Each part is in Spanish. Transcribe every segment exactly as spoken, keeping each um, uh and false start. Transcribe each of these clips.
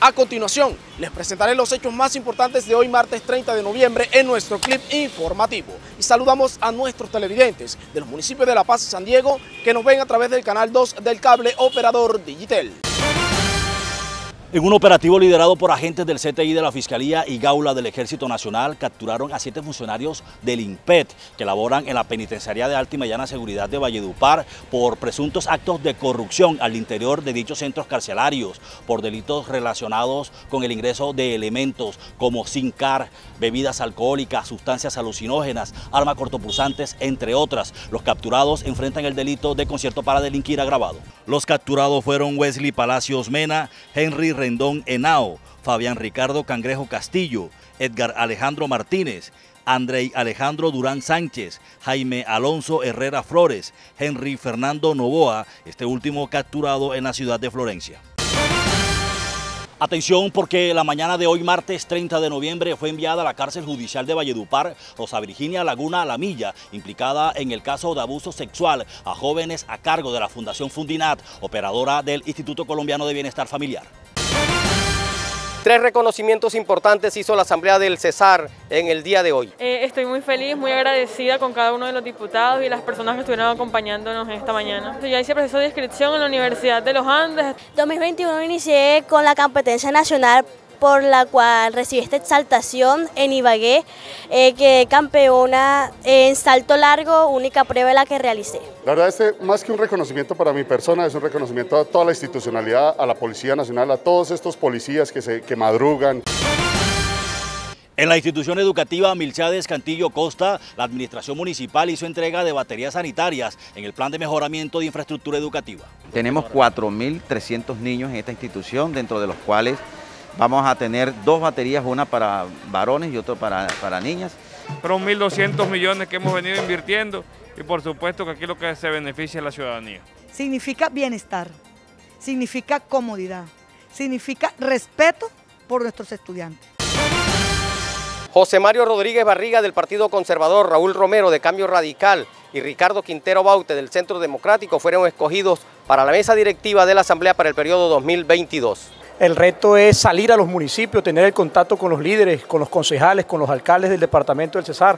A continuación, les presentaré los hechos más importantes de hoy martes treinta de noviembre en nuestro clip informativo. Y saludamos a nuestros televidentes de los municipios de La Paz y San Diego que nos ven a través del canal dos del cable operador Digitel. En un operativo liderado por agentes del C T I de la Fiscalía y Gaula del Ejército Nacional, capturaron a siete funcionarios del INPET que laboran en la Penitenciaría de Alta y Mediana Seguridad de Valledupar por presuntos actos de corrupción al interior de dichos centros carcelarios, por delitos relacionados con el ingreso de elementos como SINCAR, bebidas alcohólicas, sustancias alucinógenas, armas cortopulsantes, entre otras. Los capturados enfrentan el delito de concierto para delinquir agravado. Los capturados fueron Wesley Palacios Mena, Henry Rendón Henao, Fabián Ricardo Cangrejo Castillo, Edgar Alejandro Martínez, Andrei Alejandro Durán Sánchez, Jaime Alonso Herrera Flores, Henry Fernando Novoa, este último capturado en la ciudad de Florencia. Atención, porque la mañana de hoy, martes treinta de noviembre, fue enviada a la cárcel judicial de Valledupar Rosa Virginia Laguna Lamilla, implicada en el caso de abuso sexual a jóvenes a cargo de la Fundación Fundinat, operadora del Instituto Colombiano de Bienestar Familiar. Tres reconocimientos importantes hizo la Asamblea del Cesar en el día de hoy. Eh, estoy muy feliz, muy agradecida con cada uno de los diputados y las personas que estuvieron acompañándonos esta mañana. Ya hice proceso de inscripción en la Universidad de los Andes. dos mil veintiuno inicié con la competencia nacional por la cual recibí esta exaltación en Ibagué, eh, que campeona en salto largo, única prueba de la que realicé. La verdad, este, más que un reconocimiento para mi persona, es un reconocimiento a toda la institucionalidad, a la Policía Nacional, a todos estos policías que, se, que madrugan. En la institución educativa Milchades Cantillo Costa, la administración municipal hizo entrega de baterías sanitarias en el plan de mejoramiento de infraestructura educativa. Tenemos cuatro mil trescientos niños en esta institución, dentro de los cuales vamos a tener dos baterías, una para varones y otra para, para niñas. Fueron mil doscientos millones que hemos venido invirtiendo y por supuesto que aquí lo que se beneficia es la ciudadanía. Significa bienestar, significa comodidad, significa respeto por nuestros estudiantes. José Mario Rodríguez Barriga del Partido Conservador, Raúl Romero de Cambio Radical y Ricardo Quintero Baute del Centro Democrático fueron escogidos para la mesa directiva de la Asamblea para el periodo dos mil veintidós. El reto es salir a los municipios, tener el contacto con los líderes, con los concejales, con los alcaldes del departamento del Cesar.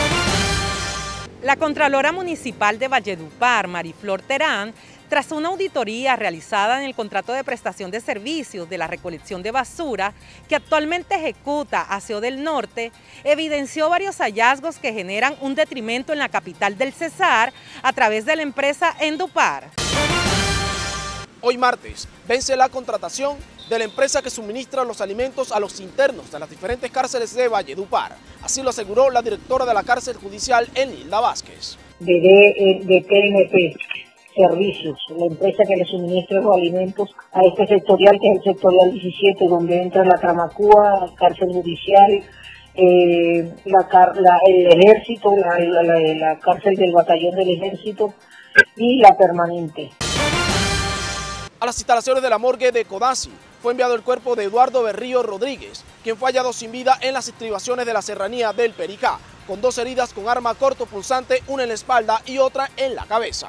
La Contralora Municipal de Valledupar, Mariflor Terán, tras una auditoría realizada en el contrato de prestación de servicios de la recolección de basura que actualmente ejecuta Aseo del Norte, evidenció varios hallazgos que generan un detrimento en la capital del Cesar a través de la empresa Endupar. Hoy martes vence la contratación de la empresa que suministra los alimentos a los internos de las diferentes cárceles de Valledupar. Así lo aseguró la directora de la cárcel judicial, Enilda Vázquez. De, de, de T N P Servicios, la empresa que le suministra los alimentos a este sectorial, que es el sectorial diecisiete, donde entra la Tramacúa, la cárcel judicial, eh, la, la, el ejército, la, la, la, la cárcel del batallón del ejército y la permanente. A las instalaciones de la morgue de Codazzi fue enviado el cuerpo de Eduardo Berrío Rodríguez, quien fue hallado sin vida en las estribaciones de la serranía del Pericá, con dos heridas con arma cortopulsante, una en la espalda y otra en la cabeza.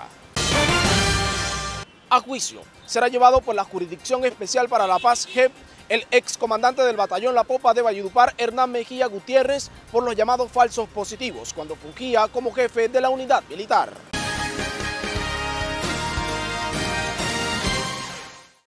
A juicio será llevado por la Jurisdicción Especial para la Paz, J E P, el excomandante del batallón La Popa de Valledupar, Hernán Mejía Gutiérrez, por los llamados falsos positivos, cuando fungía como jefe de la unidad militar.